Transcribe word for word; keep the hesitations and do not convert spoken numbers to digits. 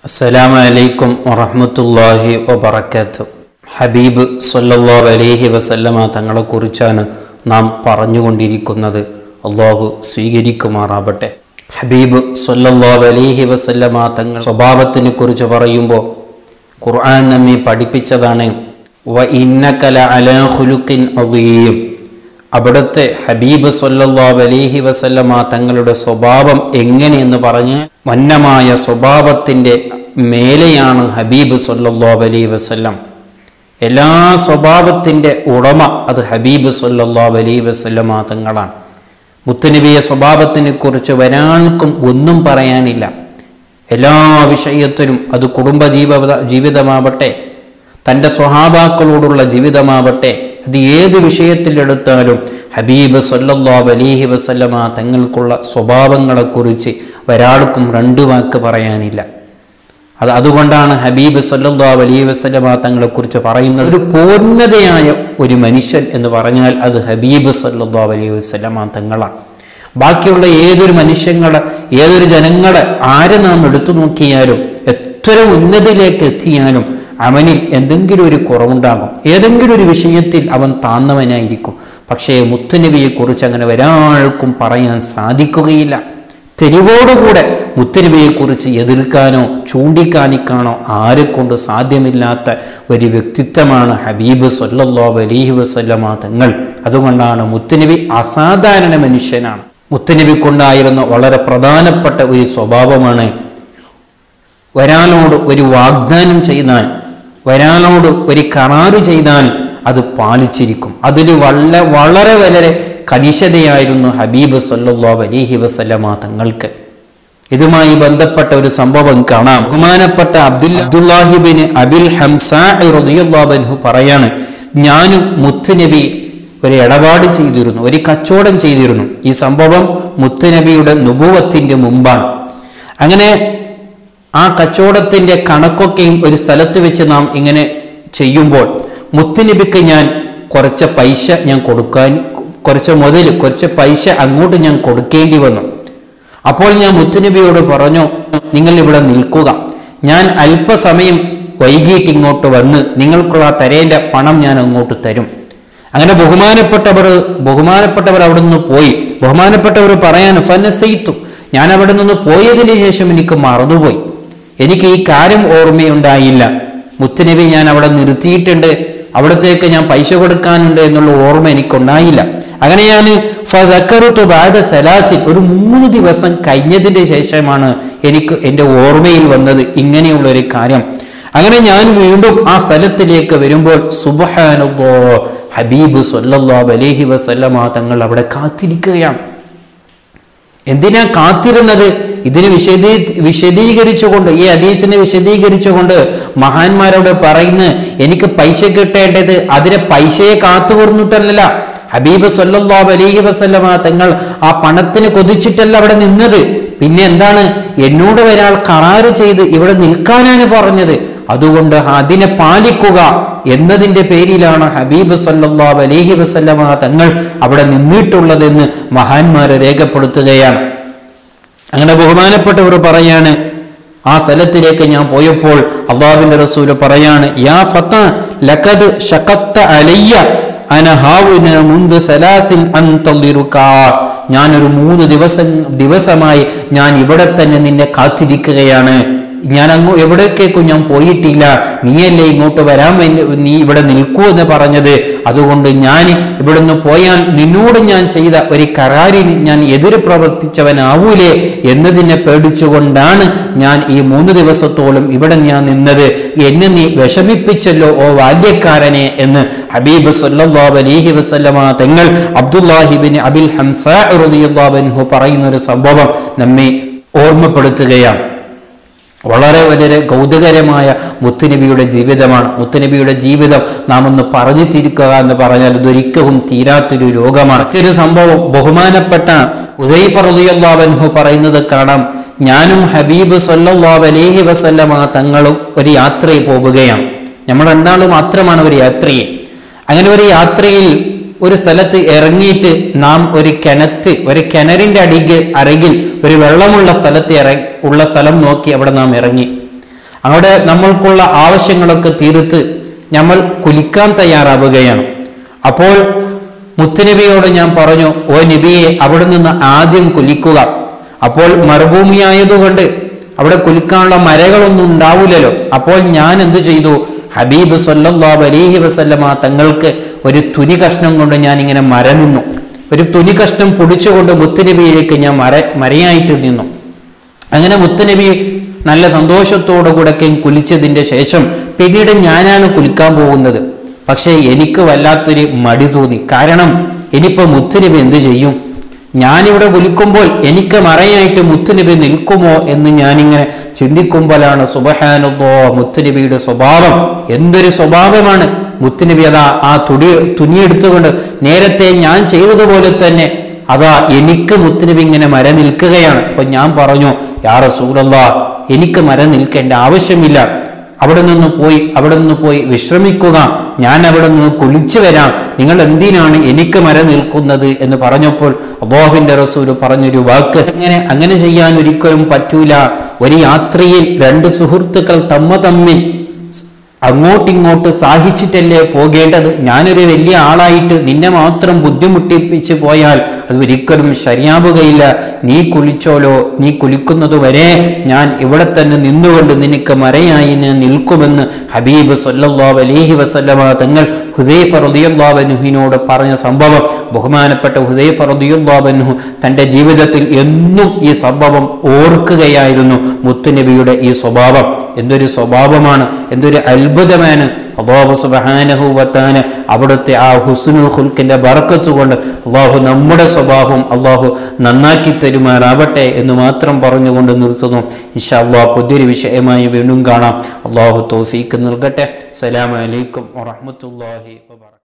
അസ്സലാമു അലൈക്കും വറഹ്മത്തുള്ളാഹി വബറകാതുഹു. ഹബീബ് സല്ലല്ലാഹു അലൈഹി വസല്ലമ തങ്ങളെ കുറിച്ചാണ് നാം പറഞ്ഞുകൊണ്ടിരിക്കുന്നത്. അള്ളാഹു സ്വീകരിക്കുമാറാവട്ടെ. ഹബീബ് സല്ലല്ലാഹു അലൈഹി വസല്ലമ തങ്ങൾ സ്വഭാവത്തിനെ കുറിച്ച് പറയുമ്പോൾ ഖുർആൻ നമ്മെ പഠിപ്പിച്ചതാണ് വ ഇന്നക ലഅലാ ഖുലുഖിൻ അദീം. അവിടുത്തെ ഹബീബ് സല്ലല്ലാഹു അലൈഹി വസല്ലമ തങ്ങളുടെ സ്വഭാവം എങ്ങനെയെന്ന് പറഞ്ഞ് വന്നമായ സ്വഭാവത്തിൻ്റെ മേലെയാണ് ഹബീബ് സല്ലല്ലാഹു അലൈഹി വസല്ലം. എല്ലാ സ്വഭാവത്തിൻ്റെ ഉടമ അത് ഹബീബ് സല്ലല്ലാഹു അലൈഹി വസല്ലമ തങ്ങളാണ്. മുത്തുനബിയെ സ്വഭാവത്തിനെ കുറിച്ച് ഒരാൾക്കും ഒന്നും പറയാനില്ല. എല്ലാ വിഷയത്തിലും അത് കുടുംബ ജീവിത ജീവിതമാവട്ടെ, തൻ്റെ സ്വഹാബാക്കളോടുള്ള ജീവിതമാവട്ടെ, അത് ഏത് വിഷയത്തിലെടുത്താലും ഹബീബ് സല്ലല്ലാഹു അലൈഹി വസല്ലമ തങ്ങൾക്കുള്ള സ്വഭാവങ്ങളെക്കുറിച്ച് ഒരാൾക്കും രണ്ടു വാക്ക് പറയാനില്ല. അത് അതുകൊണ്ടാണ് ഹബീബ് സല്ലല്ലാഹു അലൈഹി വസല്ലമ തങ്ങളെക്കുറിച്ച് പറയുന്നത് ഒരു പൂർണ്ണതയായ ഒരു മനുഷ്യൻ എന്ന് പറഞ്ഞാൽ അത് ഹബീബ് സല്ലല്ലാഹു അലൈഹി വസല്ലമ തങ്ങളാണ്. ബാക്കിയുള്ള ഏതൊരു മനുഷ്യങ്ങളെ ഏതൊരു ജനങ്ങളെ ആരെ നാം എടുത്തു നോക്കിയാലും എത്ര ഉന്നതിയിലേക്ക് എത്തിയാലും അവനിൽ എന്തെങ്കിലും ഒരു കുറവുണ്ടാകും. ഏതെങ്കിലും ഒരു വിഷയത്തിൽ അവൻ താന്നവനായിരിക്കും. പക്ഷേ മുത്തുനബിയെ കുറിച്ച് അങ്ങനെ ഒരാൾക്കും പറയാൻ സാധിക്കുകയില്ല. തെരുവോടുകൂടെ മുത്തുനബിയെ കുറിച്ച് എതിർക്കാനോ ചൂണ്ടിക്കാണിക്കാനോ ആരെ കൊണ്ട് സാധ്യമില്ലാത്ത ഒരു വ്യക്തിത്വമാണ് ഹബീബ് സല്ലല്ലാഹു അലൈഹി വസല്ലമ തങ്ങൾ. അതുകൊണ്ടാണ് മുത്തുനബി അസാധാരണ മനുഷ്യനാണ്. മുത്തുനബിക്കുണ്ടായിരുന്ന വളരെ പ്രധാനപ്പെട്ട ഒരു സ്വഭാവമാണ് ഒരാളോട് ഒരു വാഗ്ദാനം ചെയ്താൽ, ഒരാളോട് ഒരു കരാറ് ചെയ്താൽ അത് പാലിച്ചിരിക്കും. അതിൽ വളരെ വളരെ വളരെ കണിശതയായിരുന്നു ഹബീബ് സല്ലല്ലാഹു അലൈഹി വസല്ലമ തങ്ങൾക്ക്. ഇതുമായി ബന്ധപ്പെട്ട ഒരു സംഭവം കാണാം. ബഹുമാനപ്പെട്ട അബ്ദുല്ല അബ്ദുല്ലാഹിബിൻ അബിൽ ഹംസാ റളിയല്ലാഹു അൻഹു പറയാണ്, ഞാനും മുത്തുനബി ഒരു ഇടപാട് ചെയ്തിരുന്നു, ഒരു കച്ചവടം ചെയ്തിരുന്നു. ഈ സംഭവം മുത്തുനബിയുടെ നുബുവത്തിന്റെ മുമ്പാണ്. അങ്ങനെ ആ കച്ചവടത്തിന്റെ കണക്കൊക്കെയും ഒരു സ്ഥലത്ത് വെച്ച് നാം ഇങ്ങനെ ചെയ്യുമ്പോൾ മുത്തുനബിക്ക് ഞാൻ കുറച്ച് പൈസ ഞാൻ കൊടുക്കാൻ കുറച്ച് മുതൽ കുറച്ച് പൈസ അങ്ങോട്ട് ഞാൻ കൊടുക്കേണ്ടി വന്നു. അപ്പോൾ ഞാൻ മുത്തുനബിയോട് പറഞ്ഞു, നിങ്ങൾ ഇവിടെ നിൽക്കുക, ഞാൻ അല്പസമയം വൈകിട്ട് ഇങ്ങോട്ട് വന്ന് നിങ്ങൾക്കുള്ള തരേണ്ട പണം ഞാൻ അങ്ങോട്ട് തരും. അങ്ങനെ ബഹുമാനപ്പെട്ടവർ ബഹുമാനപ്പെട്ടവർ അവിടെ നിന്ന് പോയി. ബഹുമാനപ്പെട്ടവർ പറയാൻ ഫനസൈത്തു, ഞാൻ അവിടെ നിന്ന് പോയതിന് ശേഷം എനിക്ക് മറന്നുപോയി, എനിക്ക് ഈ കാര്യം ഓർമ്മയുണ്ടായില്ല. മുത്തുനബി ഞാൻ അവിടെ നിർത്തിയിട്ടുണ്ട്, അവിടത്തേക്ക് ഞാൻ പൈസ കൊടുക്കാനുണ്ട് എന്നുള്ള ഓർമ്മ എനിക്കുണ്ടായില്ല. അങ്ങനെ ഞാൻ ഫദക്കറുതു ബഅദ സലാസിൻ, ഒരു മൂന്ന് ദിവസം കഴിഞ്ഞതിന്റെ ശേഷമാണ് എനിക്ക് എൻ്റെ ഓർമ്മയിൽ വന്നത് ഇങ്ങനെയുള്ള ഒരു കാര്യം. അങ്ങനെ ഞാൻ വീണ്ടും ആ സ്ഥലത്തിലേക്ക് വരുമ്പോൾ സുബ്ഹാനല്ലാഹ്, ഹബീബ് സല്ലല്ലാഹു അലൈഹി വസല്ലമ തങ്ങൾ അവിടെ കാത്തിരിക്കുകയാണ്. എന്തിനാ കാത്തിരുന്നത്? ഇതിന് വിശദീ വിശദീകരിച്ചുകൊണ്ട് ഈ ഹദീസിനെ വിശദീകരിച്ചുകൊണ്ട് മഹാന്മാരോട് പറയുന്നത്, എനിക്ക് പൈസ കിട്ടേണ്ടത് അതിനെ പൈസയെ കാത്തു കൊടുത്തിട്ടല്ല. ഹബീബ് സല്ലല്ലാഹു അലൈഹി വസല്ലമ തങ്ങൾ ആ പണത്തിന് കൊതിച്ചിട്ടല്ല അവിടെ നിന്നത്. പിന്നെ എന്താണ്? എന്നോട് ഒരാൾ കരാറ് ചെയ്ത് ഇവിടെ നിൽക്കാനാണ് പറഞ്ഞത്, അതുകൊണ്ട് അതിനെ പാലിക്കുക എന്നതിൻ്റെ പേരിലാണ് ഹബീബ് സല്ലല്ലാഹു അലൈഹി വസല്ലമ തങ്ങൾ അവിടെ നിന്നിട്ടുള്ളതെന്ന് മഹാന്മാരെ രേഖപ്പെടുത്തുകയാണ്. അങ്ങനെ ബഹുമാനപ്പെട്ടവർ പറയാണ്, ആ സ്ഥലത്തിലേക്ക് ഞാൻ പോയപ്പോൾ അല്ലാഹുവിന്റെ റസൂൽ പറയാണ്, യാ ഫത്താ ലഖദ് ശഖത്ത അലയ്യ അന ഹാവുന മുൻദു സലാസിൻ അൻതളിറുക, ഞാനൊരു മൂന്ന് ദിവസം ദിവസമായി ഞാൻ ഇവിടെ തന്നെ നിന്നെ കാത്തിരിക്കുകയാണ്. ഞാൻ അങ്ങോ എവിടേക്കേക്കും ഞാൻ പോയിട്ടില്ല, നീയല്ലേ ഇങ്ങോട്ട് വരാൻ വേണ്ടി നീ ഇവിടെ നിൽക്കൂ എന്ന് പറഞ്ഞത്. അതുകൊണ്ട് ഞാൻ ഇവിടുന്ന് പോയാൽ നിന്നോട് ഞാൻ ചെയ്ത ഒരു കരാറിന് ഞാൻ എതിര് പ്രവർത്തിച്ചവനാവൂലേ എന്നതിനെ പേടിച്ചുകൊണ്ടാണ് ഞാൻ ഈ മൂന്ന് ദിവസത്തോളം ഇവിടെ ഞാൻ നിന്നത്. എന്നെ നീ വിഷമിപ്പിച്ചല്ലോ ഓ ബാല്യക്കാരനെ എന്ന് ഹബീബ് സല്ലല്ലാഹു അലൈഹി വസല്ലമ തങ്ങൾ അബ്ദുല്ലാഹിബിൻ അബിൽ ഹംസാ റളിയല്ലാഹു അൻഹു പറയുന്ന ഒരു സംഭവം നമ്മെ ഓർമ്മപ്പെടുത്തുകയാണ്. വളരെ വളരെ കൗതുകരമായ മുത്തുനബിയുടെ ജീവിതമാണ്. മുത്തുനബിയുടെ ജീവിതം നാം ഒന്ന് പറഞ്ഞു തിരിക്കുക എന്ന് പറഞ്ഞാൽ ഇതൊരിക്കലും തീരാത്തൊരു രോഗമാണ്. മറ്റൊരു സംഭവം ബഹുമാനപ്പെട്ട ഹുദൈഫ റളിയല്ലാഹു അൻഹു പറയുന്നത് കാണാം, ഞാനും ഹബീബ് സല്ലല്ലാഹു അലൈഹി വസല്ലമ തങ്ങളും ഒരു യാത്രയിൽ പോവുകയാണ്. നമ്മൾ രണ്ടാളും മാത്രമാണ് ഒരു യാത്രയിൽ. അങ്ങനെ ഒരു യാത്രയിൽ ഒരു സ്ഥലത്ത് ഇറങ്ങിയിട്ട് നാം ഒരു കിണറ്റ് ഒരു കിണറിന്റെ അടിക്ക് അരകിൽ ഒരു വെള്ളമുള്ള സ്ഥലത്ത് ഇറ ഉള്ള സ്ഥലം നോക്കി അവിടെ നാം ഇറങ്ങി. അവിടെ നമ്മൾക്കുള്ള ആവശ്യങ്ങളൊക്കെ തീർത്ത് നമ്മൾ കുലിക്കാൻ തയ്യാറാവുകയാണ്. അപ്പോൾ മുത്തുനബിയോട് ഞാൻ പറഞ്ഞു, ഓ നബിയെ, അവിടെ നിന്ന് ആദ്യം കുലിക്കുക. അപ്പോൾ മരുഭൂമിയായതുകൊണ്ട് അവിടെ കുലിക്കാനുള്ള മരകളൊന്നും ഉണ്ടാവില്ലല്ലോ. അപ്പോൾ ഞാൻ എന്തു ചെയ്തു? ഹബീബ് സല്ലല്ലാഹു അലൈഹി വസല്ലമ തങ്ങൾക്ക് ഒരു തുനി കഷ്ണം കൊണ്ട് ഞാൻ ഇങ്ങനെ മര നിന്നു. ഒരു തുനി കഷ്ണം പൊടിച്ചുകൊണ്ട് മുത്തുനബിയിലേക്ക് ഞാൻ മര മരയായിട്ട് നിന്നു. അങ്ങനെ മുത്തുനബി നല്ല സന്തോഷത്തോടു കൂടെ കുലിച്ചതിന്റെ ശേഷം പിന്നീട് ഞാനാണ് കുലിക്കാൻ പോകുന്നത്. പക്ഷേ എനിക്ക് വല്ലാത്തൊരു മടി തോന്നി. കാരണം ഇനിയിപ്പോ മുത്തുനബി എന്ത് ചെയ്യും? ഞാനിവിടെ കുലിക്കുമ്പോൾ എനിക്ക് മറയായിട്ട് മുത്തുനബി നിൽക്കുമോ എന്ന് ഞാനിങ്ങനെ ചിന്തിക്കുമ്പോഴാണ് സുബ്ഹാനല്ലാഹ്, മുത്തുനബിയുടെ സ്വഭാവം എന്തൊരു സ്വഭാവമാണ്. മുത്തുനബി അതാ ആ തുടി തുണിയെടുത്തുകൊണ്ട് നേരത്തെ ഞാൻ ചെയ്തതുപോലെ തന്നെ അതാ എനിക്ക് മുത്തുനബി ഇങ്ങനെ മര നിൽക്കുകയാണ്. അപ്പൊ ഞാൻ പറഞ്ഞു, യാ റസൂലല്ലാഹ്, എനിക്ക് മര നിൽക്കേണ്ട ആവശ്യമില്ല. അവിടെ നിന്ന് പോയി അവിടെ നിന്ന് പോയി വിശ്രമിക്കുക, ഞാൻ അവിടെ നിന്ന് കുളിച്ചു വരാം. നിങ്ങൾ എന്തിനാണ് എനിക്ക് മര നിൽക്കുന്നത് എന്ന് പറഞ്ഞപ്പോൾ അല്ലാഹുവിന്റെ റസൂൽ പറഞ്ഞൊരു വാക്ക്, അങ്ങനെ അങ്ങനെ ചെയ്യാൻ ഒരിക്കലും പറ്റൂല. ഒരു യാത്രയിൽ രണ്ട് സുഹൃത്തുക്കൾ തമ്മ തമ്മിൽ അങ്ങോട്ടിങ്ങോട്ട് സാഹിച്ചിട്ടല്ലേ പോകേണ്ടത്. ഞാനൊരു വലിയ ആളായിട്ട് നിന്നെ മാത്രം ബുദ്ധിമുട്ടിപ്പിച്ച് പോയാൽ അത് ഒരിക്കലും ശരിയാവുകയില്ല. നീ കുളിച്ചോലോ, നീ കുളിക്കുന്നത് വരെ ഞാൻ ഇവിടെ തന്നെ നിന്നുകൊണ്ട് നിനക്ക് മറയായി നിൽക്കുമെന്ന് ഹബീബ് സല്ലല്ലാഹു അലൈഹി വസല്ലമ തങ്ങൾ ഹുദൈഫ റളിയല്ലാഹു അൻഹുവിനോട് പറഞ്ഞ സംഭവം ബഹുമാനപ്പെട്ട ഹുദൈഫ റളിയല്ലാഹു അൻഹു തന്റെ ജീവിതത്തിൽ എന്നും ഈ സംഭവം ഓർക്കുകയായിരുന്നു. മുത്തുനബിയുടെ ഈ സ്വഭാവം എന്തൊരു സ്വഭാവമാണ്, എന്തൊരു അത്ഭുതമാണ്. അല്ലാഹു സുബ്ഹാനഹു വ തആല അവിടുത്തെ ആ ഹുസ്നുൽ ഖുൽഖിന്റെ ബറക്കത്ത് കൊണ്ട് അല്ലാഹു നമ്മുടെ സ്വഭാവം അല്ലാഹു നന്നാക്കി തരുമാറാവട്ടെ എന്ന് മാത്രം പറഞ്ഞുകൊണ്ട് നിർത്തുന്നു. ഇൻഷാ അല്ലാഹ് പുതിയൊരു വിഷയമായി വീണ്ടും കാണാം. അല്ലാഹു തൗഫീഖ് നൽകട്ടെ. അസ്സലാമു അലൈക്കും വറഹ്മത്തുള്ളാഹി വബറകാതുഹു.